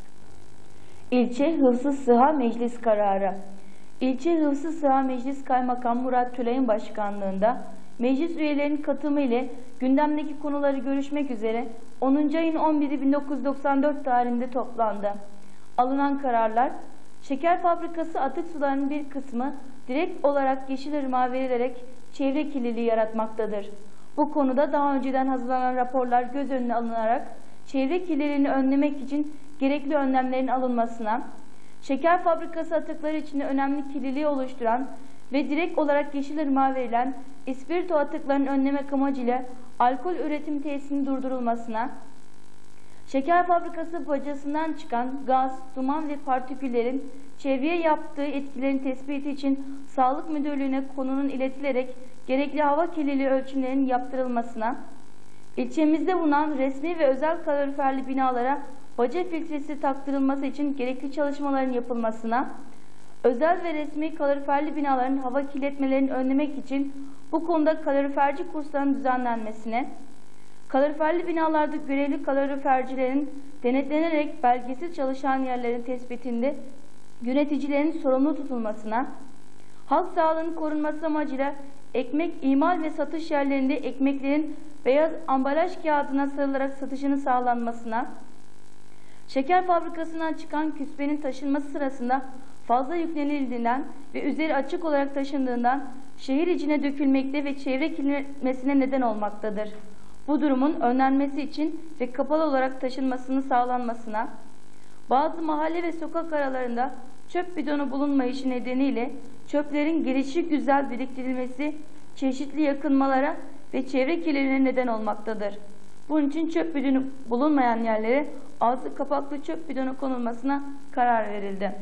İlçe Hıfzı Sıha Meclis Kararı. İlçe Hıfzı Sıha Meclis Kaymakam Murat Tülay'ın başkanlığında meclis üyelerinin katılımı ile gündemdeki konuları görüşmek üzere onuncu ayın on biri bin dokuz yüz doksan dört tarihinde toplandı. Alınan kararlar, şeker fabrikası atık sularının bir kısmı direkt olarak Yeşilırmak'a verilerek çevre kirliliği yaratmaktadır. Bu konuda daha önceden hazırlanan raporlar göz önüne alınarak çevre kirliliğini önlemek için gerekli önlemlerin alınmasına, şeker fabrikası atıkları içinde önemli kirliliği oluşturan ve direkt olarak Yeşilırmak'a verilen ispirto atıklarını önlemek amacıyla alkol üretim tesisinin durdurulmasına, şeker fabrikası bacasından çıkan gaz, duman ve partiküllerin çevreye yaptığı etkilerin tespiti için Sağlık Müdürlüğü'ne konunun iletilerek gerekli hava kirliliği ölçümlerinin yaptırılmasına, ilçemizde bulunan resmi ve özel kaloriferli binalara baca filtresi taktırılması için gerekli çalışmaların yapılmasına, özel ve resmi kaloriferli binaların hava kirletmelerini önlemek için bu konuda kaloriferci kursların düzenlenmesine, kaloriferli binalarda görevli kalorifercilerin denetlenerek belgesiz çalışan yerlerin tespitinde yöneticilerin sorumlu tutulmasına, halk sağlığının korunması amacıyla ekmek imal ve satış yerlerinde ekmeklerin beyaz ambalaj kağıdına sarılarak satışının sağlanmasına, şeker fabrikasından çıkan küspenin taşınması sırasında fazla yüklenildiğinden ve üzeri açık olarak taşındığından şehir içine dökülmekte ve çevre kirlenmesine neden olmaktadır. Bu durumun önlenmesi için ve kapalı olarak taşınmasının sağlanmasına, bazı mahalle ve sokak aralarında çöp bidonu bulunmayışı nedeniyle çöplerin gelişigüzel biriktirilmesi çeşitli yakınmalara ve çevre kirliliğine neden olmaktadır. Bunun için çöp bidonu bulunmayan yerlere ağzı kapaklı çöp bidonu konulmasına karar verildi.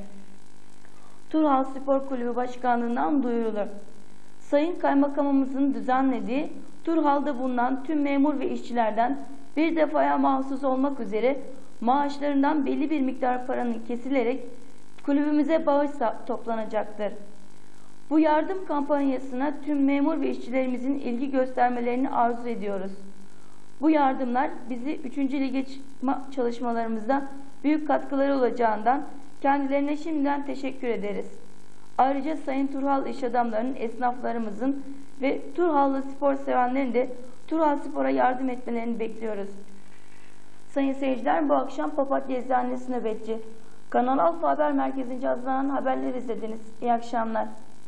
Turhal Spor Kulübü Başkanlığı'ndan duyurulur. Sayın Kaymakamımızın düzenlediği Turhal'da bulunan tüm memur ve işçilerden bir defaya mahsus olmak üzere maaşlarından belli bir miktar paranın kesilerek kulübümüze bağış toplanacaktır. Bu yardım kampanyasına tüm memur ve işçilerimizin ilgi göstermelerini arzu ediyoruz. Bu yardımlar bizi üçüncü lige çıkma çalışmalarımızda büyük katkıları olacağından kendilerine şimdiden teşekkür ederiz. Ayrıca Sayın Turhal iş adamlarının, esnaflarımızın ve Turhallı spor sevenlerin de Turhal Spor'a yardım etmelerini bekliyoruz. Sayın seyirciler, bu akşam Papatya Eczanesi nöbetçi. Kanal Alfa Haber Merkezi'nce hazırlanan haberleri izlediniz. İyi akşamlar.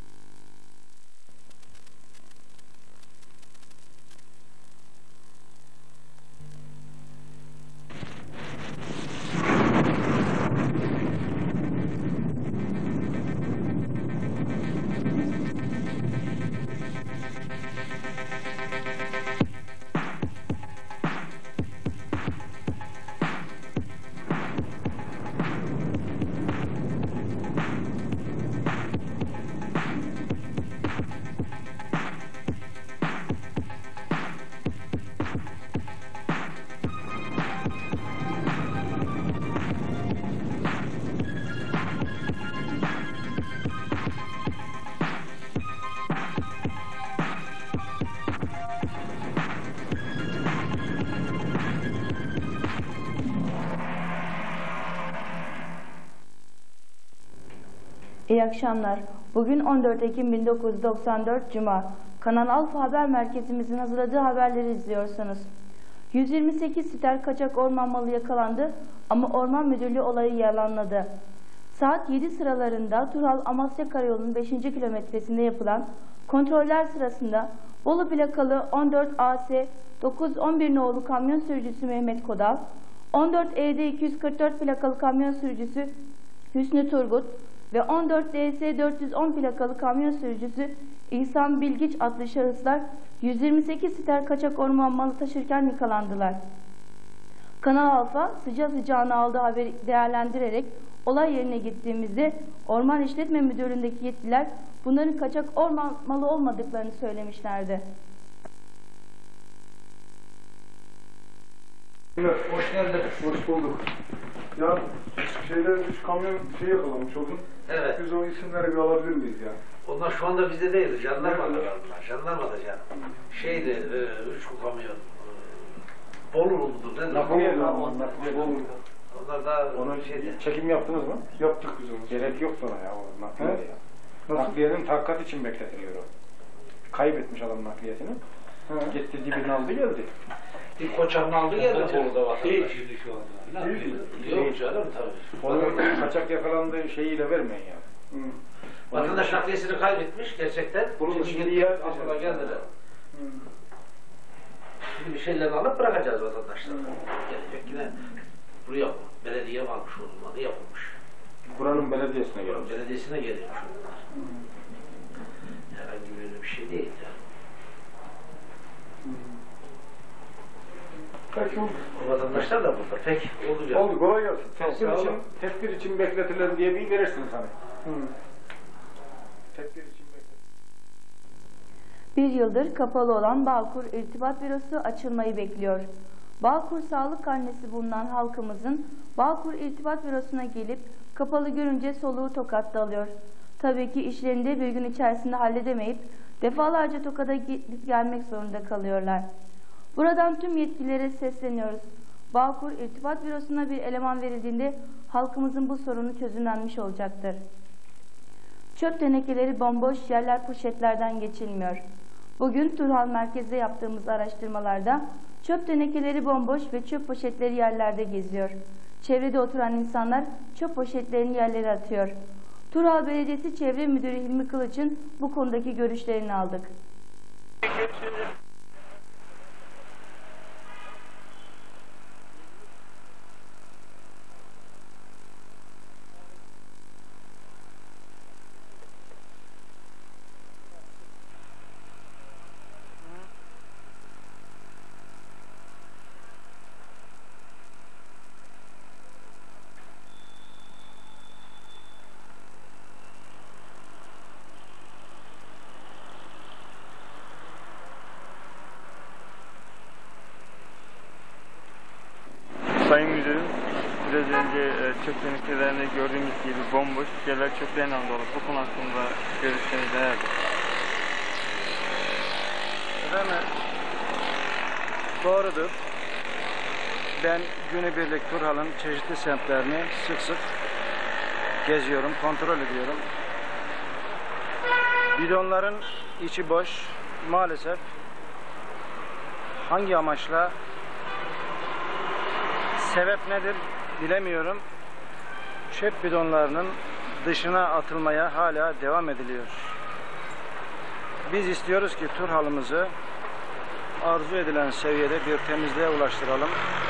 İyi akşamlar. Bugün on dört Ekim bin dokuz yüz doksan dört Cuma. Kanal Alfa Haber Merkezimizin hazırladığı haberleri izliyorsunuz. yüz yirmi sekiz sitel kaçak orman malı yakalandı ama Orman Müdürlüğü olayı yalanladı. Saat yedi sıralarında Turhal Amasya Karayolu'nun beşinci kilometresinde yapılan kontroller sırasında Bolu plakalı on dört A S dokuz on bir nolu kamyon sürücüsü Mehmet Kodal, on dört E D iki yüz kırk dört plakalı kamyon sürücüsü Hüsnü Turgut, ve on dört D S dört yüz on plakalı kamyon sürücüsü İhsan Bilgiç adlı şahıslar yüz yirmi sekiz liter kaçak orman malı taşırken yakalandılar. Kanal Alfa sıcağı sıcağına aldığı haberi değerlendirerek olay yerine gittiğimizde Orman İşletme Müdürlüğü'ndeki yetkililer bunların kaçak orman malı olmadıklarını söylemişlerdi. Hoş geldiniz. Hoş bulduk. Ya şeyler üç kamyon şey yakalamış oldun. Evet. Biz o isimleri bir alabilir miyiz ya? Onlar şu anda bizde değil. Jandarmada var. Jandarmada can. Şeydi, e, üç kamyon. E, Bolulu'dur. Ne? Nakliye lan onlar. Nakliye. Onlar da onun Şeyde. Çekim yaptınız mı? Yaptık biz onu. Gerek yok sana ya o nakliye He? ya. Nasıl? Nakliyenin takat için bekletiliyor o. Kaybetmiş adam nakliyesini. He. Gitti dibini aldı geldi. bir koçanın aldı geldi Bolu'da vatandaş. Değil şu anda. Yok canım tabii. Onu kaçak yakalandığı şeyiyle vermeyin ya. Hı. Vatandaş nakliyesini kaybetmiş gerçekten. Bunun Şimdi şimdi gidip yer aklıma geldiler. Hı. Şimdi bir şeylerini alıp bırakacağız vatandaşlara. Gelecek yine buraya belediye varmış olmalı yapılmış. Buranın belediyesine gelmiş. Belediyesine geliyormuş onlar. Herhangi böyle bir şey değil yani. Peki oldu. O vatandaşlar da burada. Peki olacak. Oldu, kolay gelsin. Tamam, Tedbir sağ için, olun. tedbir için bekletilen diye bir verirsin sana. Hı. Tedbir için bekletilen. Bir yıldır kapalı olan Bağkur İrtibat Bürosu açılmayı bekliyor. Bağkur sağlık karnesi bulunan halkımızın Bağkur İrtibat Bürosu'na gelip kapalı görünce soluğu tokatta alıyor. Tabii ki işlerini de bir gün içerisinde halledemeyip defalarca Tokat'a gidip gelmek zorunda kalıyorlar. Buradan tüm yetkililere sesleniyoruz. Bağkur İrtibat Bürosu'na bir eleman verildiğinde halkımızın bu sorunu çözümlenmiş olacaktır. Çöp tenekeleri bomboş, yerler poşetlerden geçilmiyor. Bugün Turhal merkezde yaptığımız araştırmalarda çöp tenekeleri bomboş ve çöp poşetleri yerlerde geziyor. Çevrede oturan insanlar çöp poşetlerini yerlere atıyor. Turhal Belediyesi Çevre Müdürü Hilmi Kılıç'ın bu konudaki görüşlerini aldık. Sayın Müdürüm, biraz önce e, çöp tenekelerini gördüğümüz gibi bomboş, yerler çöplerle dolu. Bu konu hakkında görüşleriniz nelerdir? Efendim, doğrudur. Ben günübirlik Turhal'ın çeşitli semtlerini sık sık geziyorum, kontrol ediyorum. Bidonların içi boş, maalesef. Hangi amaçla? Sebep nedir bilemiyorum. Çöp bidonlarının dışına atılmaya hala devam ediliyor. Biz istiyoruz ki Turhal'ımızı arzu edilen seviyede bir temizliğe ulaştıralım.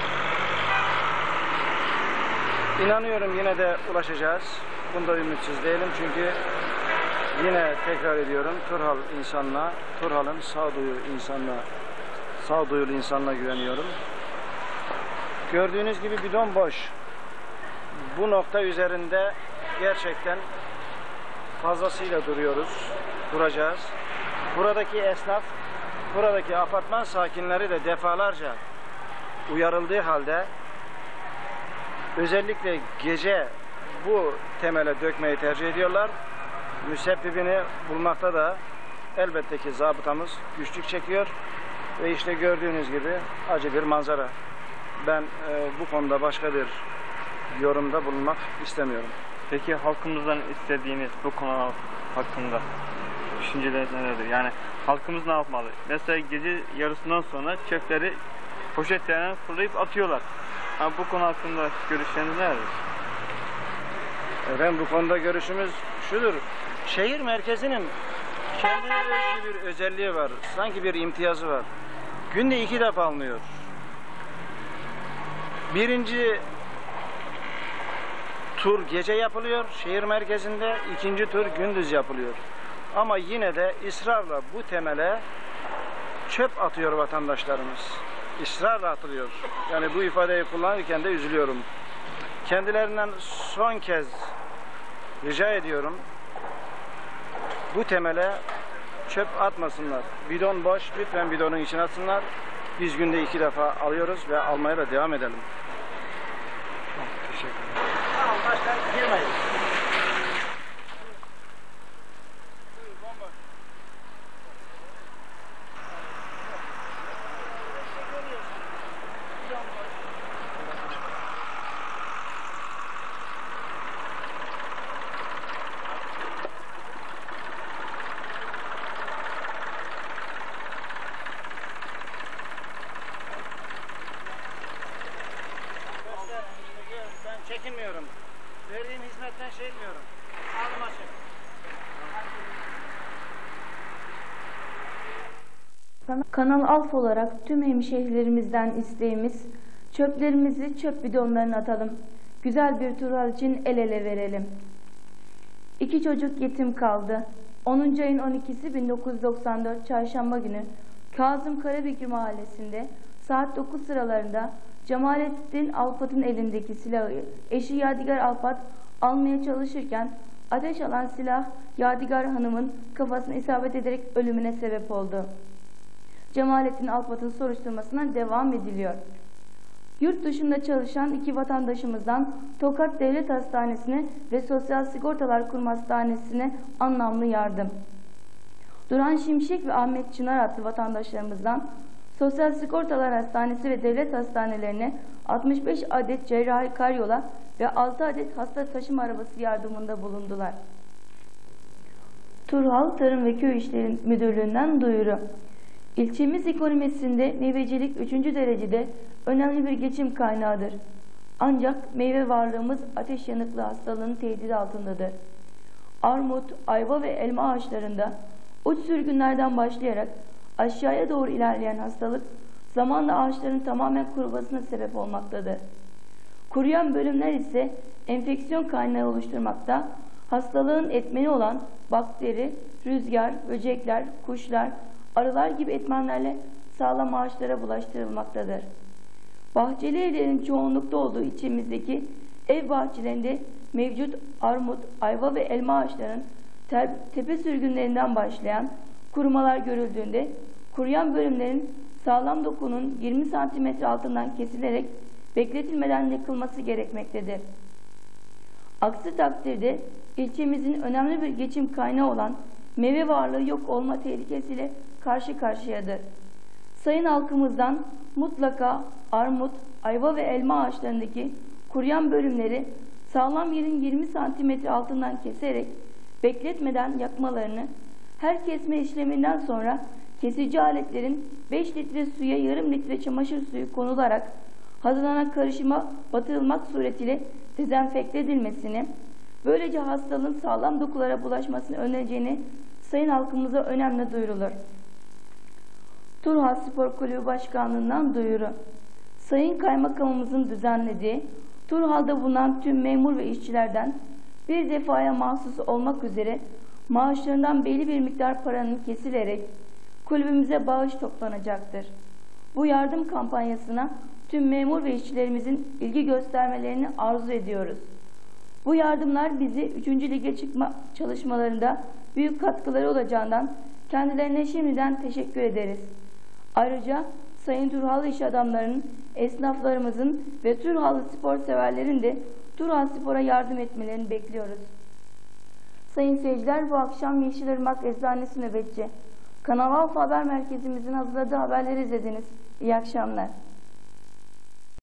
İnanıyorum yine de ulaşacağız. Bunda ümitsiz değilim çünkü yine tekrar ediyorum Turhal insanına, Turhal'ın sağduyu insanına, sağduyulu insanına güveniyorum. Gördüğünüz gibi bidon boş. Bu nokta üzerinde gerçekten fazlasıyla duruyoruz, duracağız. Buradaki esnaf, buradaki apartman sakinleri de defalarca uyarıldığı halde özellikle gece bu temele dökmeyi tercih ediyorlar. Müsebbibini bulmakta da elbette ki zabıtamız güçlük çekiyor ve işte gördüğünüz gibi acı bir manzara. Ben e, bu konuda başka bir yorumda bulunmak istemiyorum. Peki halkımızdan istediğiniz bu konu hakkında düşünceleriniz nelerdir? Yani halkımız ne yapmalı? Mesela gece yarısından sonra çöpleri poşetlerine fırlayıp atıyorlar. Ha, bu konu hakkında görüşleriniz nelerdir? Efendim bu konuda görüşümüz şudur. Şehir merkezinin kendine özgü bir özelliği var. Sanki bir imtiyazı var. Günde iki defa alınıyor. Birinci tur gece yapılıyor şehir merkezinde, ikinci tur gündüz yapılıyor. Ama yine de ısrarla bu temele çöp atıyor vatandaşlarımız. İsrarla atılıyor. Yani bu ifadeyi kullanırken de üzülüyorum. Kendilerinden son kez rica ediyorum. Bu temele çöp atmasınlar. Bidon boş, lütfen bidonun içine atsınlar. Biz günde iki defa alıyoruz ve almaya da devam edelim. Teşekkür ederim. Tamam, başka girmeyin. Ben çekinmiyorum. Verdiğim hizmetten şey etmiyorum. Alma çek. Kanal Alfa olarak tüm hemşehrilerimizden isteğimiz, çöplerimizi çöp bidonlarına atalım. Güzel bir Turhal için el ele verelim. İki çocuk yetim kaldı. onuncu ayın on ikisi bin dokuz yüz doksan dört Çarşamba günü Kazım Karabekir Mahallesi'nde saat dokuz sıralarında Cemalettin Alpat'ın elindeki silahı eşi Yadigar Alpat almaya çalışırken ateş alan silah Yadigar Hanım'ın kafasına isabet ederek ölümüne sebep oldu. Cemalettin Alpat'ın soruşturmasına devam ediliyor. Yurt dışında çalışan iki vatandaşımızdan Tokat Devlet Hastanesi'ne ve Sosyal Sigortalar Kurum Hastanesi'ne anlamlı yardım. Duran Şimşek ve Ahmet Çınar adlı vatandaşlarımızdan Sosyal Sigortalar Hastanesi ve devlet hastanelerine altmış beş adet cerrahi karyola ve altı adet hasta taşıma arabası yardımında bulundular. Turhal Tarım ve Köy İşleri Müdürlüğü'nden duyuru. İlçemiz ekonomisinde meyvecilik üçüncü derecede önemli bir geçim kaynağıdır. Ancak meyve varlığımız ateş yanıklı hastalığının tehdidi altındadır. Armut, ayva ve elma ağaçlarında uç sürgünlerden başlayarak aşağıya doğru ilerleyen hastalık zamanla ağaçların tamamen kurumasına sebep olmaktadır. Kuruyan bölümler ise enfeksiyon kaynağı oluşturmakta, hastalığın etmeni olan bakteri, rüzgar, böcekler, kuşlar, arılar gibi etmenlerle sağlam ağaçlara bulaştırılmaktadır. Bahçeli evlerin çoğunlukta olduğu ilçemizdeki ev bahçelerinde mevcut armut, ayva ve elma ağaçlarının tepe sürgünlerinden başlayan kurumalar görüldüğünde kuruyan bölümlerin sağlam dokunun yirmi santimetre altından kesilerek bekletilmeden yıkılması gerekmektedir. Aksi takdirde ilçemizin önemli bir geçim kaynağı olan meyve varlığı yok olma tehlikesiyle karşı karşıyadır. Sayın halkımızdan mutlaka armut, ayva ve elma ağaçlarındaki kuruyan bölümleri sağlam yerin yirmi santimetre altından keserek bekletmeden yakmalarını, her kesme işleminden sonra kesici aletlerin beş litre suya yarım litre çamaşır suyu konularak hazırlanan karışıma batırılmak suretiyle dezenfekte edilmesini, böylece hastalığın sağlam dokulara bulaşmasını önleyeceğini sayın halkımıza önemli duyurulur. Turhal Spor Kulübü Başkanlığı'ndan duyuru. Sayın Kaymakamımızın düzenlediği Turhal'da bulunan tüm memur ve işçilerden bir defaya mahsus olmak üzere maaşlarından belli bir miktar paranın kesilerek kulübümüze bağış toplanacaktır. Bu yardım kampanyasına tüm memur ve işçilerimizin ilgi göstermelerini arzu ediyoruz. Bu yardımlar bizi üçüncü lige çıkma çalışmalarında büyük katkıları olacağından kendilerine şimdiden teşekkür ederiz. Ayrıca Sayın Turhallı iş adamlarının, esnaflarımızın ve Turhallı spor severlerin de Turhal Spor'a yardım etmelerini bekliyoruz. Sayın seyirciler, bu akşam Yeşilırmak Eczanesi nöbetçi. Kanal Alfa Haber Merkezimizin hazırladığı haberleri izlediniz. İyi akşamlar.